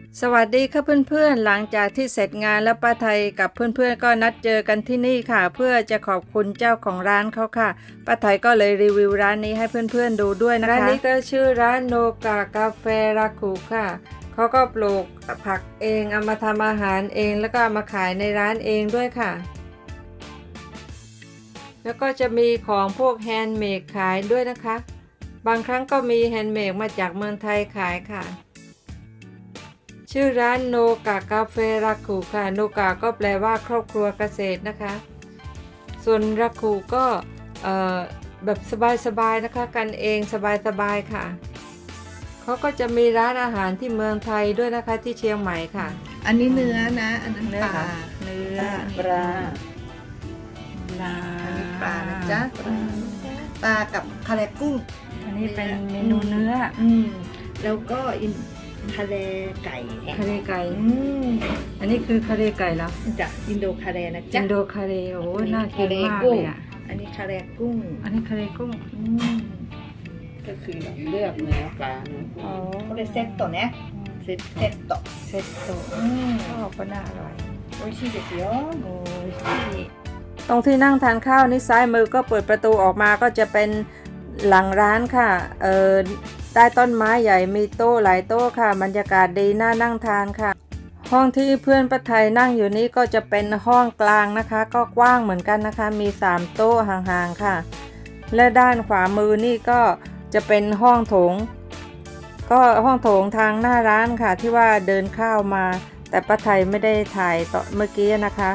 สวัสดีค่ะเพื่อนๆหลังจากที่เสร็จงานแล้วป้าไทยกับเพื่อนๆก็นัดเจอกันที่นี่ค่ะเพื่อจะขอบคุณเจ้าของร้านเขาค่ะป้าไทยก็เลยรีวิวร้านนี้ให้เพื่อนๆดูด้วยนะคะร้านนี้ก็ชื่อร้านโนกากาแฟราคุค่ะเขาก็ปลูกผักเองเอามาทำอาหารเองแล้วก็เอามาขายในร้านเองด้วยค่ะแล้วก็จะมีของพวกแฮนด์เมดขายด้วยนะคะบางครั้งก็มีแฮนด์เมดมาจากเมืองไทยขายค่ะชื่อร้านโนกากาแฟราคุค่ะโนกาก็แปลว่าครอบครัวเกษตรนะคะส่วนราคุก็แบบสบายๆนะคะกันเองสบายๆค่ะเขาก็จะมีร้านอาหารที่เมืองไทยด้วยนะคะที่เชียงใหม่ค่ะอันนี้เนื้อนะอันนั้นปลาเนื้อปลาอันนี้ปลานะจ๊ะปลากับคาแรกุ้งอันนี้เป็นเมนูเนื้อแล้วก็คาแรไก่อันนี้คือคาเรไก่แล้วจ้ะอินโดคาแรนะจ๊ะอินโดคาเรโอ้น่ากินมากเลยอ่ะอันนี้คาแรกุ้งอันนี้คาเรกุ้งก็คือเลือกเนื้อปลาอ๋อเป็นเซตโตะเนี่ยเซตโตะก็น่าอร่อยโอ้ยชิเด็ดเยอะโอ้ยตรงที่นั่งทานข้าวนี่ซ้ายมือก็เปิดประตูออกมาก็จะเป็นหลังร้านค่ะใต้ต้นไม้ใหญ่มีโต๊ะหลายโต๊ะค่ะบรรยากาศดีน่านั่งทานค่ะห้องที่เพื่อนป้าไทยนั่งอยู่นี้ก็จะเป็นห้องกลางนะคะก็กว้างเหมือนกันนะคะมี3โต๊ะห่างๆค่ะและด้านขวามือนี่ก็จะเป็นห้องโถงก็ห้องโถงทางหน้าร้านค่ะที่ว่าเดินเข้ามาแต่ป้าไทยไม่ได้ถ่ายต่อเมื่อกี้นะคะ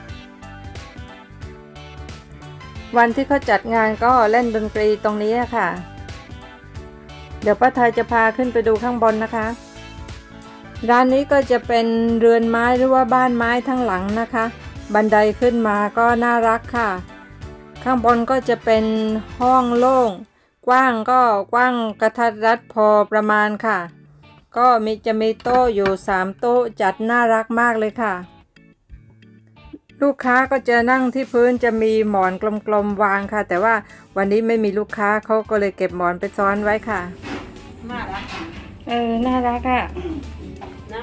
วันที่เขาจัดงานก็เล่นดนตรีตรงนี้ค่ะเดี๋ยวป้าไทยจะพาขึ้นไปดูข้างบนนะคะร้านนี้ก็จะเป็นเรือนไม้หรือว่าบ้านไม้ทั้งหลังนะคะบันไดขึ้นมาก็น่ารักค่ะข้างบนก็จะเป็นห้องโล่งกว้างกระทัดรัดพอประมาณค่ะก็จะมีโต๊ะอยู่3โต๊ะจัดน่ารักมากเลยค่ะลูกค้าก็จะนั่งที่พื้นจะมีหมอนกลมๆวางค่ะแต่ว่าวันนี้ไม่มีลูกค้าเขาก็เลยเก็บหมอนไปซ้อนไว้ค่ะน่ารักน่ารักอ่ะนะ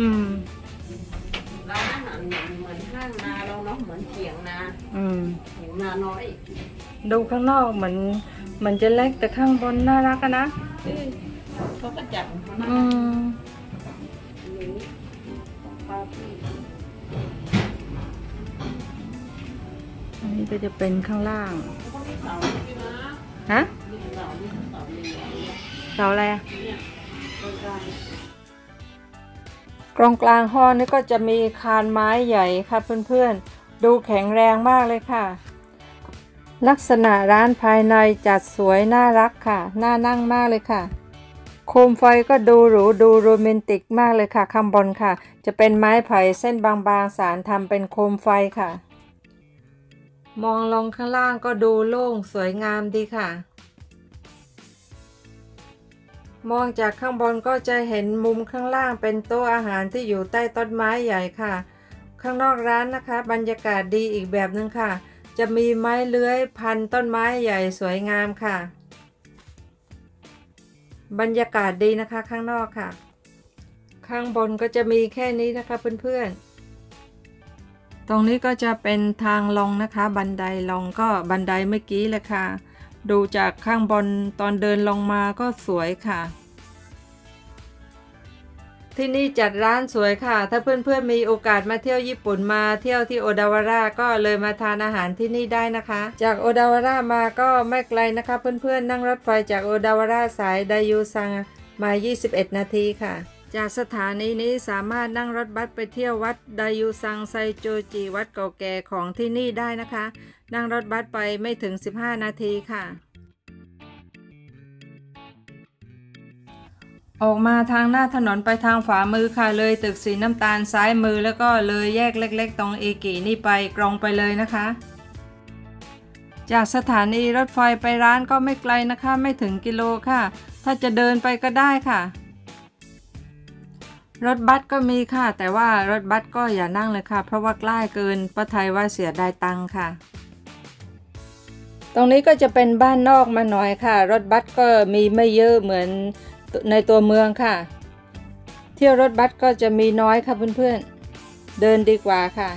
ร้านอาหารเหมือนห้างนาเราเนาะเหมือนเถียงนาเถียงนาน้อยดูข้างนอกเหมือนจะเล็กแต่ข้างบนน่ารักอะนะเขาก็จัดอันนี้ก็จะเป็นข้างล่างฮะเสาอะไรอะตรงกลางห้องนี่ก็จะมีคานไม้ใหญ่ค่ะเพื่อนๆดูแข็งแรงมากเลยค่ะลักษณะร้านภายในจัดสวยน่ารักค่ะน่านั่งมากเลยค่ะโคมไฟก็ดูหรูดูโรแมนติกมากเลยค่ะข้างบนค่ะจะเป็นไม้ไผ่เส้นบางๆสานทำเป็นโคมไฟค่ะมองลงข้างล่างก็ดูโล่งสวยงามดีค่ะมองจากข้างบนก็จะเห็นมุมข้างล่างเป็นโต๊ะอาหารที่อยู่ใต้ต้นไม้ใหญ่ค่ะข้างนอกร้านนะคะบรรยากาศดีอีกแบบนึงค่ะจะมีไม้เลื้อยพันต้นไม้ใหญ่สวยงามค่ะบรรยากาศดีนะคะข้างนอกค่ะข้างบนก็จะมีแค่นี้นะคะเพื่อนๆตรงนี้ก็จะเป็นทางลงนะคะบันไดลงก็บันไดเมื่อกี้เลยค่ะดูจากข้างบนตอนเดินลงมาก็สวยค่ะที่นี่จัดร้านสวยค่ะถ้าเพื่อนๆมีโอกาสมาเที่ยวญี่ปุ่นมาเที่ยวที่โอดาวาระก็เลยมาทานอาหารที่นี่ได้นะคะจากโอดาวาระมาก็ไม่ไกลนะคะเพื่อนๆนั่งรถไฟจากโอดาวาระสายไดยูซังมา21นาทีค่ะจากสถานีนี้สามารถนั่งรถบัสไปเที่ยววัดไดยูซังไซโจจิวัดเก่าแก่ของที่นี่ได้นะคะนั่งรถบัสไปไม่ถึง15นาทีค่ะออกมาทางหน้าถนนไปทางขวามือค่ะเลยตึกสีน้ำตาลซ้ายมือแล้วก็เลยแยกเล็กๆตรงเอกินี่ไปตรงไปเลยนะคะจากสถานีรถไฟไปร้านก็ไม่ไกลนะคะไม่ถึงกิโลค่ะถ้าจะเดินไปก็ได้ค่ะรถบัสก็มีค่ะแต่ว่ารถบัสก็อย่านั่งเลยค่ะเพราะว่าใกล้เกินป้าไทยว่าเสียดายตังค่ะตรงนี้ก็จะเป็นบ้านนอกมาหน่อยค่ะรถบัสก็มีไม่เยอะเหมือนในตัวเมืองค่ะเที่ยวรถบัสก็จะมีน้อยค่ะเพื่อนๆเดินดีกว่าค่ะ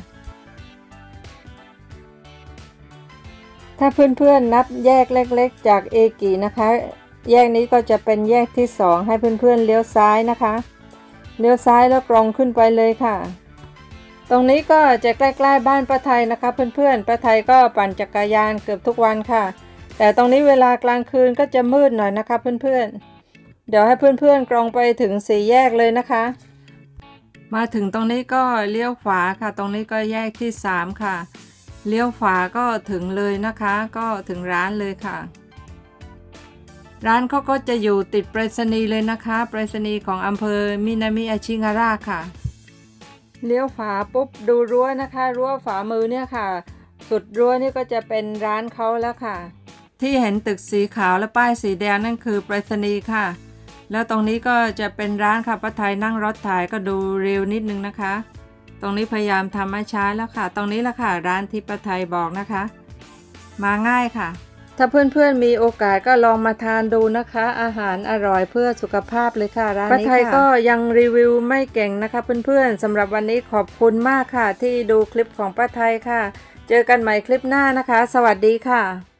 ถ้าเพื่อนๆนับแยกเล็กๆจากเอกินะคะแยกนี้ก็จะเป็นแยกที่2ให้เพื่อนๆเลี้ยวซ้ายนะคะเลี้ยวซ้ายแล้วตรงขึ้นไปเลยค่ะตรงนี้ก็จะใกล้ๆบ้านป้าไทยนะคะเพื่อนๆป้าไทยก็ปั่นจักรยานเกือบทุกวันค่ะแต่ตรงนี้เวลากลางคืนก็จะมืดหน่อยนะคะเพื่อนๆเดี๋ยวให้เพื่อนๆตรงไปถึง4แยกเลยนะคะมาถึงตรงนี้ก็เลี้ยวขวาค่ะตรงนี้ก็แยกที่3ค่ะเลี้ยวขวาก็ถึงเลยนะคะก็ถึงร้านเลยค่ะร้านเขาก็จะอยู่ติดไปรษณีย์เลยนะคะไปรษณีย์ของอำเภอมินามิอาชิงาระค่ะเลี้ยวขวาปุ๊บดูรั้วนะคะรั้วฝามือเนี่ยค่ะสุดรั้วนี่ก็จะเป็นร้านเขาแล้วค่ะที่เห็นตึกสีขาวและป้ายสีแดงนั่นคือไปรษณีย์ค่ะแล้วตรงนี้ก็จะเป็นร้านค่ะป้าไทยนั่งรถถ่ายก็ดูเร็วนิดนึงนะคะตรงนี้พยายามทำให้ช้าแล้วค่ะตรงนี้แหละค่ะร้านที่ป้าไทยบอกนะคะมาง่ายค่ะถ้าเพื่อนๆมีโอกาสก็ลองมาทานดูนะคะอาหารอร่อยเพื่อสุขภาพเลยค่ะร้านนี้ค่ะป้าไทยก็ยังรีวิวไม่เก่งนะคะเพื่อนๆสำหรับวันนี้ขอบคุณมากค่ะที่ดูคลิปของป้าไทยค่ะเจอกันใหม่คลิปหน้านะคะสวัสดีค่ะ